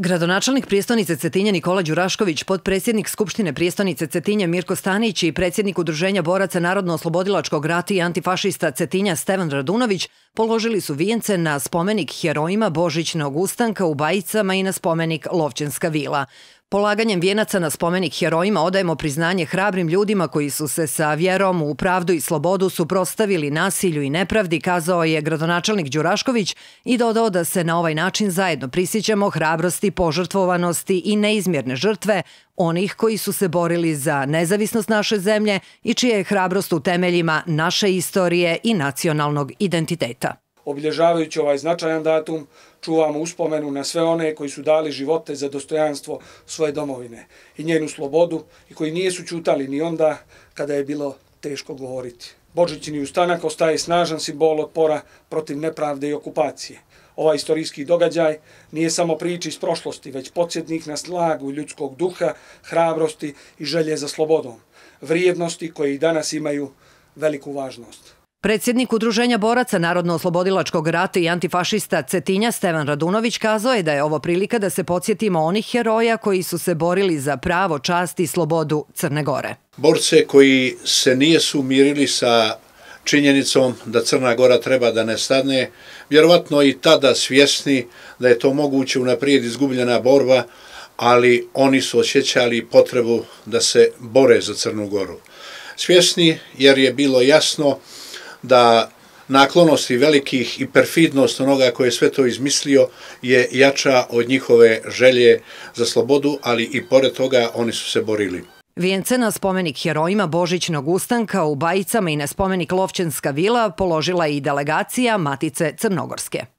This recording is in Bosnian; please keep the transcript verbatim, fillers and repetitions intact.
Gradonačelnik prijestonice Cetinje Nikola Đurašković, potpredsjednik Skupštine prijestonice Cetinje Mirko Stanić i predsjednik Udruženja boraca Narodno-oslobodilačkog rata i antifašista Cetinja Stevan Radunović položili su vijence na spomenik herojima Božićnog ustanka u Bajicama i na spomenik Lovćenska vila. Polaganjem vijenaca na spomenik herojima odajemo priznanje hrabrim ljudima koji su se sa vjerom u pravdu i slobodu suprotstavili nasilju i nepravdi, kazao je gradonačelnik Đurašković i dodao da se na ovaj način zajedno prisjećamo hrabrosti, požrtvovanosti i neizmjerne žrtve onih koji su se borili za nezavisnost naše zemlje i čija je hrabrost u temeljima naše istorije i nacionalnog identiteta. Obilježavajući ovaj značajan datum, čuvamo uspomenu na sve one koji su dali živote za dostojanstvo svoje domovine i njenu slobodu i koji nisu ćutali ni onda kada je bilo teško govoriti. Božićni ustanak ostaje snažan simbol otpora protiv nepravde i okupacije. Ovaj istorijski događaj nije samo priča iz prošlosti, već podsjetnik na snagu ljudskog duha, hrabrosti i želje za slobodom, vrijednosti koje i danas imaju veliku važnost. Predsjednik Udruženja boraca Narodno-oslobodilačkog rata i antifašista Cetinja Stevan Radunović kazao je da je ovo prilika da se podsjetimo onih heroja koji su se borili za pravo, čast i slobodu Crne Gore. Borce koji se nisu mirili sa činjenicom da Crna Gora treba da nestane, vjerovatno i tada svjesni da je to moguće unaprijed izgubljena borba, ali oni su osjećali potrebu da se bore za Crnu Goru. Svjesni jer je bilo jasno da naklonosti velikih i perfidnost onoga koji je sve to izmislio je jača od njihove želje za slobodu, ali i pored toga oni su se borili. Vijence na spomenik herojima Božićnog ustanka u Bajicama i na spomenik Lovćenska vila položila i delegacija Matice Crnogorske.